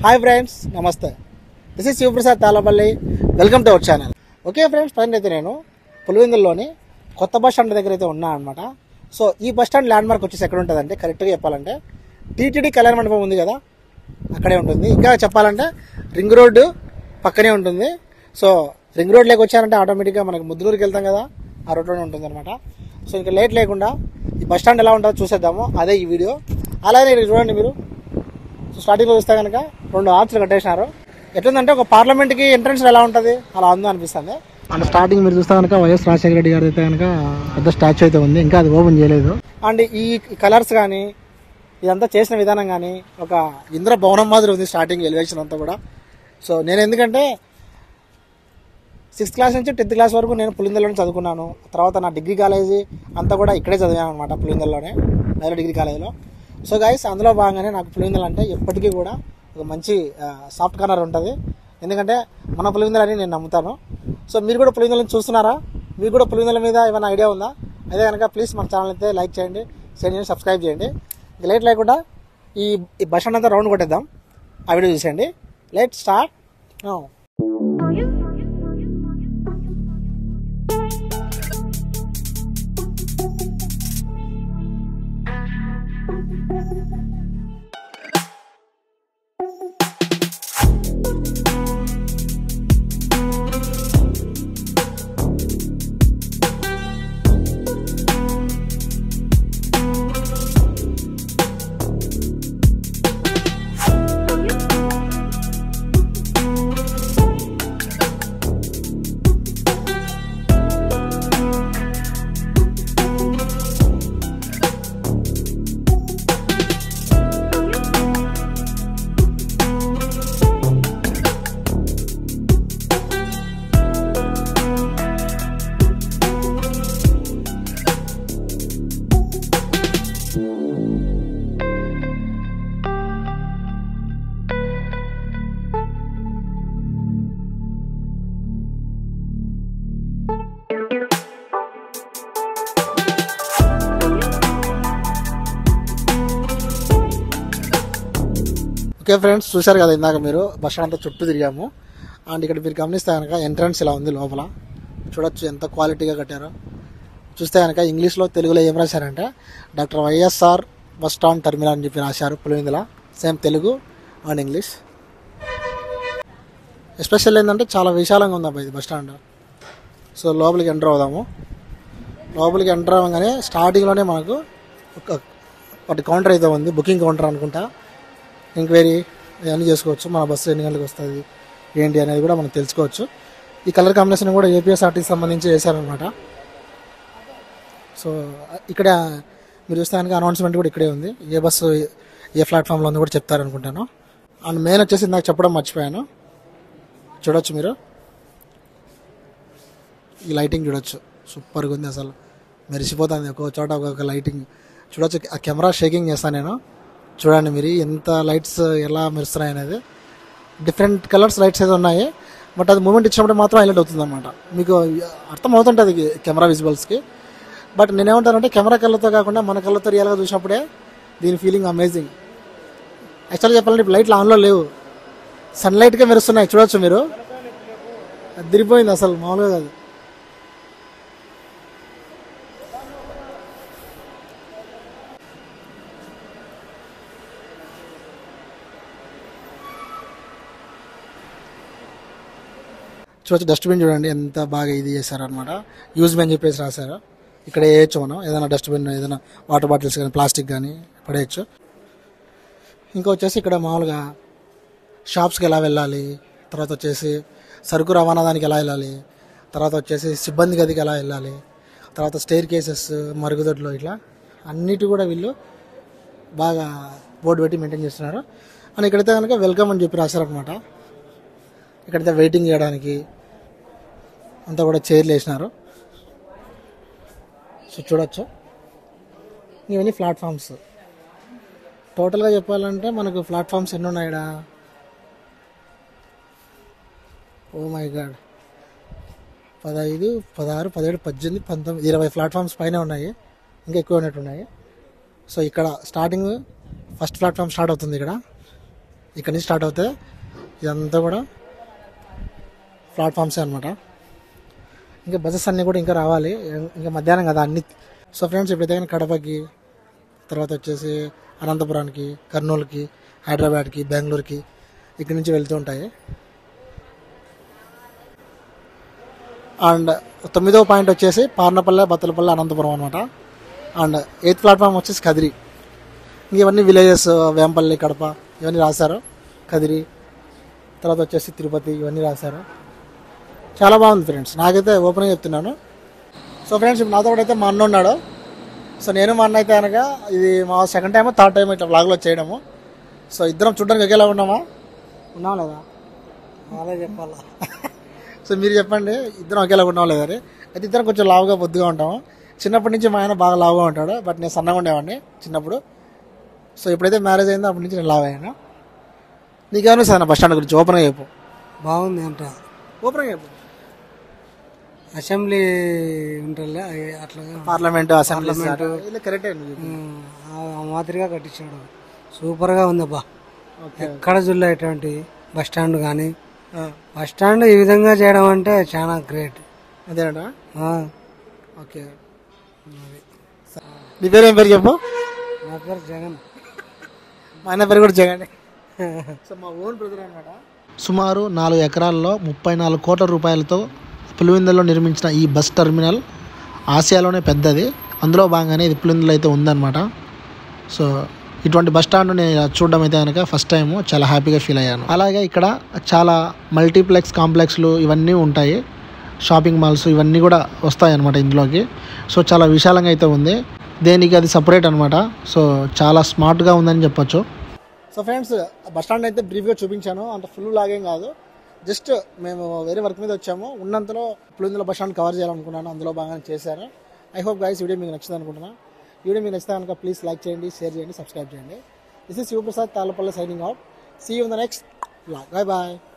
Hi friends, నమస్తే. This is Sivaprasad Thallapalle. Welcome to our channel. Okay friends, present అయితే నేను పులివెందుల్లోని కొత్త bus stand దగ్గర అయితే ఉన్నా అనమాట. సో ఈ బస్ స్టాండ్ ల్యాండ్ మార్క్ వచ్చేసి ఎక్కడ ఉంటుందంటే, కరెక్ట్గా చెప్పాలంటే టీటీడీ కళ్యాణ మండపం ఉంది కదా, అక్కడే ఉంటుంది. ఇంకా చెప్పాలంటే రింగ్ రోడ్డు పక్కనే ఉంటుంది. సో రింగ్ రోడ్ లేక వచ్చారంటే ఆటోమేటిక్గా మనకి ముద్దునూరుకి వెళ్తాం కదా, ఆ రోడ్లోనే ఉంటుంది అనమాట. సో ఇంకా లేట్ లేకుండా ఈ బస్ స్టాండ్ ఎలా ఉంటుందో చూసేద్దాము, అదే ఈ వీడియో. అలాగే ఇక్కడ చూడండి మీరు. సో స్టార్టింగ్లో చూస్తే కనుక 2 ఆర్చ్లు కట్టేసినారు. ఎట్లుందంటే ఒక పార్లమెంట్కి ఎంట్రన్స్ ఎలా ఉంటుంది అలా ఉందో అనిపిస్తుంది. అండ్ స్టార్టింగ్ మీరు చూస్తే కనుక వైఎస్ రాజశేఖర రెడ్డి గారు అయితే కనుక పెద్ద స్టాచ్యూ అయితే ఉంది, ఇంకా అది ఓపెన్ చేయలేదు. అండ్ ఈ కలర్స్ కానీ ఇదంతా చేసిన విధానం కానీ ఒక ఇంద్ర భవనం మాదిరి ఉంది స్టార్టింగ్ ఎలివేషన్ అంతా కూడా. సో నేను ఎందుకంటే 6th క్లాస్ నుంచి 10th క్లాస్ వరకు నేను పులివెందులలోనే చదువుకున్నాను. తర్వాత నా డిగ్రీ కాలేజీ అంతా కూడా ఇక్కడే చదివాను అనమాట, పులివెందులలోనే, నైలో డిగ్రీ కాలేజీలో. సో గైస్, అందులో భాగంగానే నాకు పులివెందులు అంటే ఎప్పటికీ కూడా ఒక మంచి సాఫ్ట్ కార్నర్ ఉంటుంది. ఎందుకంటే మన పులివెందులు అని నేను నమ్ముతాను. సో మీరు కూడా పులివెందులను చూస్తున్నారా? మీకు కూడా పులివెందుల మీద ఏమైనా ఐడియా ఉందా? అయితే కనుక ప్లీజ్ మన ఛానల్ అయితే లైక్ చేయండి, షేర్ చేయండి, సబ్స్క్రైబ్ చేయండి. ఇక లేట్ లేకుండా ఈ బస్ స్టాండ్ అంతా రౌండ్ కొట్టేద్దాం. ఆ వీడియో చూసేయండి. Let start now. Okay friends, చూశారు కదా ఇందాక మీరు బస్ స్టాండ్ అంతా చుట్టూ తిరిగాము. అండ్ ఇక్కడ మీరు గమనిస్తే కనుక ఎంట్రన్స్ ఇలా ఉంది. లోపల చూడొచ్చు ఎంత క్వాలిటీగా కట్టారో. చూస్తే కనుక ఇంగ్లీష్లో తెలుగులో ఏం రాశారంటే doctor YSR bus stand terminal అని చెప్పి రాశారు Pulivendula. Same Telugu and English. Special ఏంటంటే చాలా విశాలంగా ఉంది అబ్బాయి ఇది బస్ స్టాండ్. సో లోపలికి ఎంటర్ అవుదాము. లోపలికి ఎంటర్ అవ్వగానే స్టార్టింగ్లోనే మనకు ఒకటి కౌంటర్ అయితే ఉంది, బుకింగ్ కౌంటర్ అనుకుంటా. ఎంక్వైరీ ఇవన్నీ చేసుకోవచ్చు, మన బస్సు ఎన్ని గంటలకు వస్తుంది ఏంటి అనేది కూడా మనం తెలుసుకోవచ్చు. ఈ కలర్ కాంబినేషన్ కూడా ఏపీఎస్ఆర్టీకి సంబంధించి చేశారనమాట. సో ఇక్కడ మీరు చూస్తే కనుక అనౌన్స్మెంట్ కూడా ఇక్కడే ఉంది, ఏ బస్సు ఏ ప్లాట్ఫామ్లో ఉందో కూడా చెప్తారనుకుంటాను. అండ్ మెయిన్ వచ్చేసి నాకు చెప్పడం మర్చిపోయాను, చూడొచ్చు మీరు ఈ లైటింగ్ చూడొచ్చు, సూపర్గా ఉంది అసలు, మెరిసిపోతుంది. ఒక్కొక్క చోట ఒక్కొక్క లైటింగ్ చూడొచ్చు. ఆ కెమెరా షేకింగ్ చేస్తాను నేను, చూడండి మీరు ఎంత లైట్స్ ఎలా మెరుస్తున్నాయి అనేది. డిఫరెంట్ కలర్స్ లైట్స్ అయితే ఉన్నాయి, బట్ అది మూమెంట్ ఇచ్చినప్పుడు మాత్రం హైలైట్ అవుతుంది అనమాట. మీకు అర్థం అవుతుంటుంది కెమెరా విజువల్స్కి. బట్ నేనేమంటానంటే కెమెరా కళ్ళతో కాకుండా మన కళ్ళతో రియల్గా చూసినప్పుడే దీని ఫీలింగ్ అమేజింగ్. యాక్చువల్గా చెప్పాలంటే ఇప్పుడు లైట్లు ఆన్లో లేవు, సన్లైట్గా మెరుస్తున్నాయి, చూడొచ్చు మీరు. అది తిరిగిపోయింది అసలు, మామూలుగా కాదు. చూడొచ్చు డస్ట్బిన్ చూడండి ఎంత బాగా ఇది చేశారనమాట. యూజ్ అని చెప్పేసి రాశారు. ఇక్కడ వేయచ్చు మనం ఏదైనా డస్ట్బిన్, ఏదైనా వాటర్ బాటిల్స్ కానీ ప్లాస్టిక్ కానీ పడేయచ్చు. ఇంకా వచ్చేసి ఇక్కడ మామూలుగా షాప్స్కి ఎలా వెళ్ళాలి, తర్వాత వచ్చేసి సరుకు రవాణా దానికి ఎలా వెళ్ళాలి, తర్వాత వచ్చేసి సిబ్బంది గదికి ఎలా వెళ్ళాలి, తర్వాత స్టేర్ కేసెస్, మరుగుదొడ్లు, ఇట్లా అన్నిటి కూడా వీళ్ళు బాగా బోర్డు పెట్టి మెయింటైన్ చేస్తున్నారు. అని ఇక్కడైతే కనుక వెల్కమ్ అని చెప్పి రాశారనమాట. ఇక్కడైతే వెయిటింగ్ చేయడానికి అంతా కూడా చైర్లు వేసినారు. సో చూడొచ్చు ఇవన్నీ ప్లాట్ఫామ్స్. టోటల్గా చెప్పాలంటే మనకు ప్లాట్ఫామ్స్ ఎన్ని ఉన్నాయి ఇక్కడ? ఓ మై గాడ్, 15, 16, 17, 18, 19, 20 ప్లాట్ఫామ్స్ పైన ఉన్నాయి, ఇంకా ఎక్కువ ఉన్నట్టున్నాయి. సో ఇక్కడ స్టార్టింగ్ ఫస్ట్ ప్లాట్ఫామ్ స్టార్ట్ అవుతుంది ఇక్కడ. ఇక్కడ నుంచి స్టార్ట్ అవుతాయి. ఇదంతా కూడా ప్లాట్ఫామ్సే అనమాట. ఇంకా బస్సెస్ అన్నీ కూడా ఇంకా రావాలి, ఇంకా మధ్యాహ్నం కదా అన్ని. సో ఫ్రెండ్స్ ఇప్పుడైతే కానీ కడపకి, తర్వాత వచ్చేసి అనంతపురానికి, కర్నూలుకి, హైదరాబాద్కి, బెంగళూరుకి ఇక్కడి నుంచి వెళ్తూ ఉంటాయి. అండ్ 9వ పాయింట్ వచ్చేసి పార్నపల్లె, బత్తలపల్లె, అనంతపురం అనమాట. అండ్ 8th ప్లాట్ఫామ్ వచ్చేసి కదిరి. ఇంక ఇవన్నీ విలేజెస్, వేంపల్లి, కడప ఇవన్నీ రాశారు. కదిరి, తర్వాత వచ్చేసి తిరుపతి ఇవన్నీ రాశారు. చాలా బాగుంది ఫ్రెండ్స్, నాకైతే ఓపెన్గా చెప్తున్నాను. సో ఫ్రెండ్స్ ఇప్పుడు నాతో అయితే మా అన్న ఉన్నాడు. సో నేను మా అన్న అయితే కనుక ఇది మా సెకండ్ టైం, థర్డ్ టైం ఇట్లా వ్లాగ్లో చేయడము. సో ఇద్దరం చూడడానికి ఒకేలా ఉన్నామా లేదా అలా చెప్పాలా? సో మీరు చెప్పండి, ఇద్దరం ఒకేలా ఉన్నాం లేదని. అయితే ఇద్దరం కొంచెం లావుగా బొద్దుగా ఉంటాము. చిన్నప్పటి నుంచి మా ఆయన బాగా లావుగా ఉంటాడు, బట్ నేను సన్నగా ఉండేవాడిని చిన్నప్పుడు. సో ఎప్పుడైతే మ్యారేజ్ అయిందో అప్పటి నుంచి నేను లావు అయ్యాను. నీకేమన్నా సార్ బస్ స్టాండ్ గురించి ఓపెన్గా చెప్పు. బాగుంది అంట, ఓపెన్గా చెప్పు. అసెంబ్లీ ఉంటుంది అట్లా, పార్లమెంటు, అసెంబ్లీ కరెక్టే మాదిరిగా కట్టించాడు. సూపర్గా ఉంది అబ్బా. ఎక్కడ చూడలేటువంటి బస్ స్టాండ్ కానీ, బస్ స్టాండ్ ఈ విధంగా చేయడం అంటే చాలా గ్రేట్. అదేనా? ఓకే. నీ పేరు ఏం పేరు చెప్పు? నా పేరు జగన్. మా ఆయన పేరు కూడా జగన్. సో మా ఓన్ బ్రదర్ అనమాట. సుమారు 4 ఎకరాల్లో 34 కోట్ల రూపాయలతో పులివెందులలో నిర్మించిన ఈ బస్ టెర్మినల్ ఆసియాలోనే పెద్దది. అందులో భాగంగానే ఇది పులివెందులో అయితే ఉందన్నమాట. సో ఇటువంటి బస్ స్టాండ్ నేను చూడడం అయితే కనుక ఫస్ట్ టైం చాలా హ్యాపీగా ఫీల్ అయ్యాను. అలాగే ఇక్కడ చాలా మల్టీప్లెక్స్ కాంప్లెక్స్లు ఇవన్నీ ఉంటాయి, షాపింగ్ మాల్స్ ఇవన్నీ కూడా వస్తాయి అన్నమాట ఇందులోకి. సో చాలా విశాలంగా అయితే ఉంది, దేనికి అది సపరేట్ అనమాట. సో చాలా స్మార్ట్గా ఉందని చెప్పొచ్చు. సో ఫ్రెండ్స్ బస్ స్టాండ్ అయితే బ్రీఫ్గా చూపించాను, అంత ఫుల్ లాగేం కాదు. జస్ట్ మేము వేరే వర్క్ మీద వచ్చాము, ఉన్నంతలో పులివెందుల బస్ స్టాండ్ కవర్ చేయాలనుకున్నాను, అందులో బాగా చేశాను. ఐ హోప్ గైస్ వీడియో మీకు నచ్చింది అనుకుంటున్నాను. వీడియో మీకు నచ్చితే కనుక ప్లీజ్ లైక్ చేయండి, షేర్ చేయండి, సబ్స్క్రైబ్ చేయండి. This is Sivaprasad Thallapalle signing out. See you in the next vlog. Bye bye.